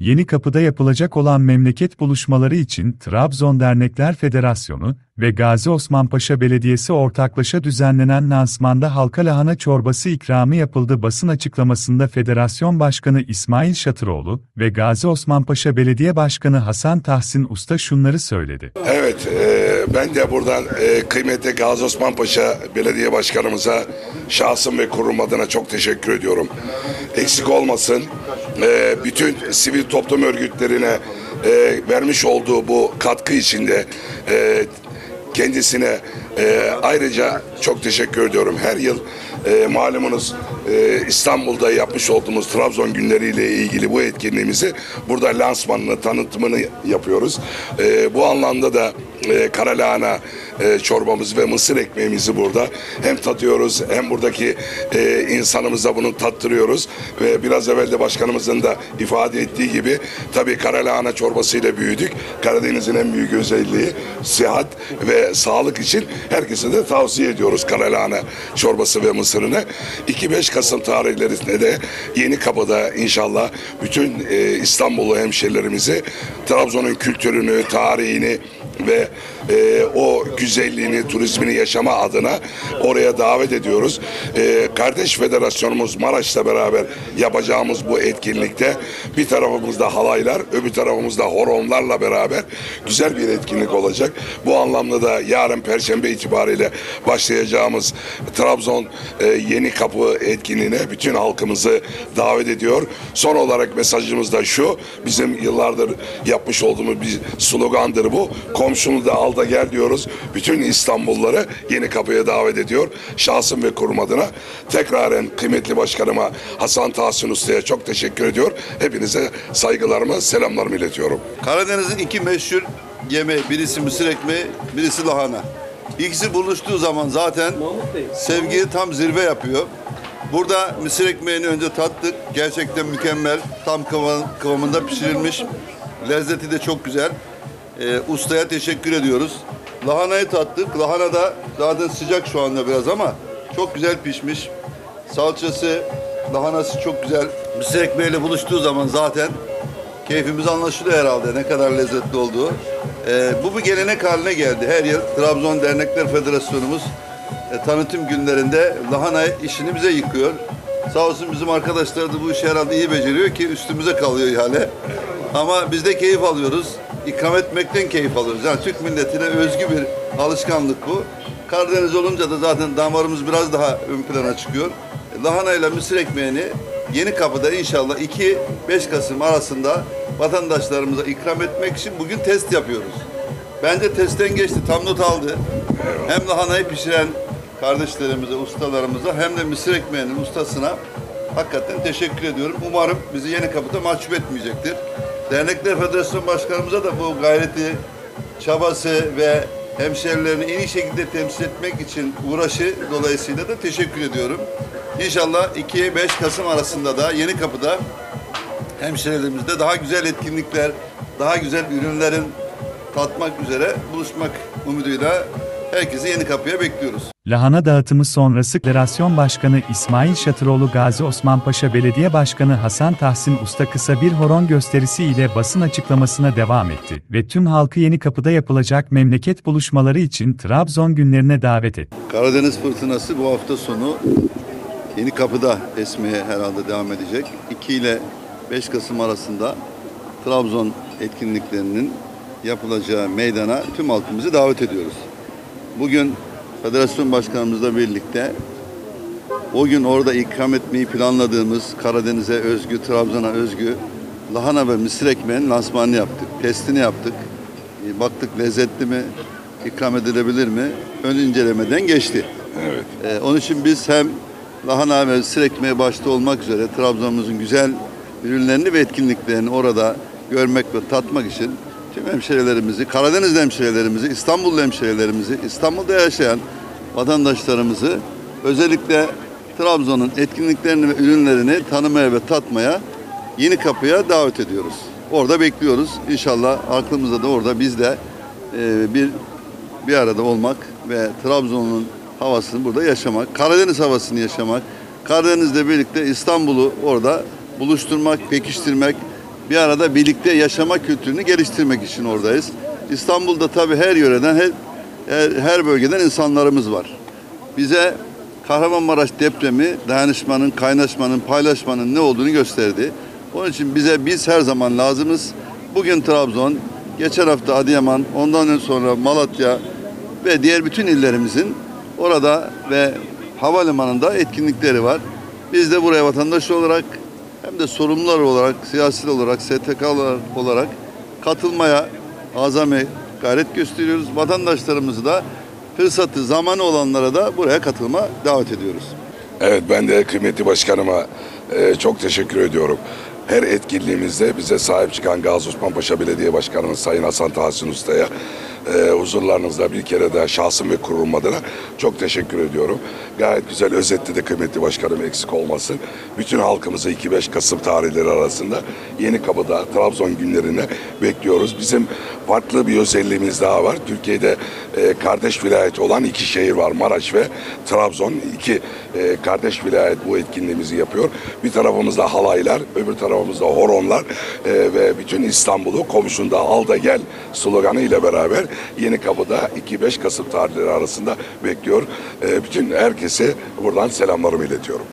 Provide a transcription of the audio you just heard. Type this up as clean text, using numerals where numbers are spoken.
Yenikapı'da yapılacak olan memleket buluşmaları için Trabzon Dernekler Federasyonu ve Gazi Osman Paşa Belediyesi ortaklaşa düzenlenen lansmanda halka lahana çorbası ikramı yapıldı. Basın açıklamasında Federasyon Başkanı İsmail Şatıroğlu ve Gazi Osman Paşa Belediye Başkanı Hasan Tahsin Usta şunları söyledi. Evet, ben de buradan kıymetli Gazi Osman Paşa Belediye Başkanımıza şahsım ve kurum adına çok teşekkür ediyorum. Eksik olmasın, bütün sivil toplum örgütlerine vermiş olduğu bu katkı için de kendisine ayrıca çok teşekkür ediyorum. Her yıl malumunuz İstanbul'da yapmış olduğumuz Trabzon günleriyle ilgili bu etkinliğimizi burada lansmanını, tanıtımını yapıyoruz. Bu anlamda da karalahana çorbamız ve mısır ekmeğimizi burada hem tadıyoruz hem buradaki insanımıza bunu tattırıyoruz. Ve biraz evvel de başkanımızın da ifade ettiği gibi tabii karalahana çorbasıyla büyüdük. Karadeniz'in en büyük özelliği sıhhat ve sağlık için herkese de tavsiye ediyoruz karalahana çorbası ve mısırını. 2-5 Kasım tarihlerinde de Yenikapı'da inşallah bütün İstanbullu hemşerilerimizi Trabzon'un kültürünü, tarihini ve o güzelliğini, turizmini yaşama adına oraya davet ediyoruz. Kardeş Federasyonumuz Maraş'la beraber yapacağımız bu etkinlikte bir tarafımızda halaylar, öbür tarafımızda horonlarla beraber güzel bir etkinlik olacak. Bu anlamda da yarın Perşembe itibariyle başlayacağımız Trabzon Yenikapı etkinliğine bütün halkımızı davet ediyor. Son olarak mesajımız da şu, bizim yıllardır yapmış olduğumuz bir slogandır bu. Komşunu da al da gel diyoruz. Bütün İstanbulluları Yenikapı'ya davet ediyor. Şahsım ve kurum adına tekraren kıymetli başkanıma Hasan Tahsin Usta'ya çok teşekkür ediyor. Hepinize saygılarımı, selamlarımı iletiyorum. Karadeniz'in iki meşhur yemeği, birisi mısır ekmeği, birisi lahana. İkisi buluştuğu zaman zaten sevgiyi tam zirve yapıyor. Burada mısır ekmeğini önce tattık. Gerçekten mükemmel. Tam kıvamında pişirilmiş. Lezzeti de çok güzel. Ustaya teşekkür ediyoruz. Lahanayı tattık. Lahana da zaten sıcak şu anda biraz ama çok güzel pişmiş. Salçası, lahanası çok güzel. Mısır ekmeğiyle buluştuğu zaman zaten keyfimiz anlaşılıyor herhalde ne kadar lezzetli olduğu. Bu bir gelenek haline geldi. Her yıl Trabzon Dernekler Federasyonumuz tanıtım günlerinde lahana işini bize yıkıyor. Sağ olsun bizim arkadaşlar da bu işi herhalde iyi beceriyor ki üstümüze kalıyor ihale. Ama biz de keyif alıyoruz. İkram etmekten keyif alıyoruz. Yani Türk milletine özgü bir alışkanlık bu. Karadeniz olunca da zaten damarımız biraz daha ön plana çıkıyor. Lahana ile mısır ekmeğini Yenikapı'da inşallah 2-5 Kasım arasında vatandaşlarımıza ikram etmek için bugün test yapıyoruz. Bence testten geçti, tam not aldı. Hem lahanayı pişiren kardeşlerimize, ustalarımıza hem de mısır ekmeğinin ustasına hakikaten teşekkür ediyorum. Umarım bizi Yenikapı'da mahcup etmeyecektir. Dernekler Federasyonu Başkanımıza da bu gayreti, çabası ve hemşerilerini en iyi şekilde temsil etmek için uğraşı dolayısıyla da teşekkür ediyorum. İnşallah 2-5 Kasım arasında da Yenikapı'da hemşerilerimizde daha güzel etkinlikler, daha güzel ürünlerin tatmak üzere buluşmak umuduyla herkesi Yenikapı'ya bekliyoruz. Lahana dağıtımı sonrası Federasyon Başkanı İsmail Şatıroğlu Gazi Osman Paşa Belediye Başkanı Hasan Tahsin Usta kısa bir horon gösterisi ile basın açıklamasına devam etti ve tüm halkı Yenikapı'da yapılacak memleket buluşmaları için Trabzon günlerine davet etti. Karadeniz fırtınası bu hafta sonu Yenikapı'da esmeye herhalde devam edecek. 2 ile 5 Kasım arasında Trabzon etkinliklerinin yapılacağı meydana tüm halkımızı davet ediyoruz. Bugün Federasyon Başkanımızla birlikte o gün orada ikram etmeyi planladığımız Karadeniz'e özgü, Trabzon'a özgü lahana ve mısır ekmeğinin lansmanını yaptık. Testini yaptık. Baktık lezzetli mi, ikram edilebilir mi? Ön incelemeden geçti. Evet. Onun için biz hem lahana ve mısır ekmeği başta olmak üzere Trabzon'umuzun güzel ürünlerini ve etkinliklerini orada görmek ve tatmak için tüm hemşehrilerimizi, Karadeniz hemşehrilerimizi, İstanbullu hemşehrilerimizi, İstanbul'da yaşayan vatandaşlarımızı özellikle Trabzon'un etkinliklerini ve ürünlerini tanımaya ve tatmaya Yenikapı'ya davet ediyoruz. Orada bekliyoruz. İnşallah aklımızda da orada biz de bir arada olmak ve Trabzon'un havasını burada yaşamak, Karadeniz havasını yaşamak, Karadeniz'le birlikte İstanbul'u orada buluşturmak, pekiştirmek, bir arada birlikte yaşama kültürünü geliştirmek için oradayız. İstanbul'da tabii her yöreden, her bölgeden insanlarımız var. Bize Kahramanmaraş depremi dayanışmanın, kaynaşmanın, paylaşmanın ne olduğunu gösterdi. Onun için biz her zaman lazımız. Bugün Trabzon, geçen hafta Adıyaman, ondan sonra Malatya ve diğer bütün illerimizin orada ve havalimanında etkinlikleri var. Biz de buraya vatandaş olarak hem de sorumlular olarak, siyasi olarak, STK'lar olarak katılmaya azami gayret gösteriyoruz. Vatandaşlarımızı da fırsatı, zamanı olanlara da buraya katılma davet ediyoruz. Evet, ben de kıymetli başkanıma çok teşekkür ediyorum. Her etkinliğimizde bize sahip çıkan Gazi Osman Paşa Belediye Başkanımız Sayın Hasan Tahsin Usta'ya huzurlarınızda bir kere daha şahsım ve kururum adına çok teşekkür ediyorum. Gayet güzel özetledi kıymetli başkanım, eksik olmasın. Bütün halkımızı 2-5 Kasım tarihleri arasında Yenikapı'da Trabzon günlerine bekliyoruz. Bizim farklı bir özelliğimiz daha var. Türkiye'de kardeş vilayet olan 2 şehir var. Maraş ve Trabzon. 2 kardeş vilayet bu etkinliğimizi yapıyor. Bir tarafımızda halaylar, öbür tarafımızda horonlar ve bütün İstanbul'u komşunda al da gel sloganı ile beraber Yenikapı'da 2-5 Kasım tarihleri arasında bekliyor. Bütün herkese buradan selamlarımı iletiyorum.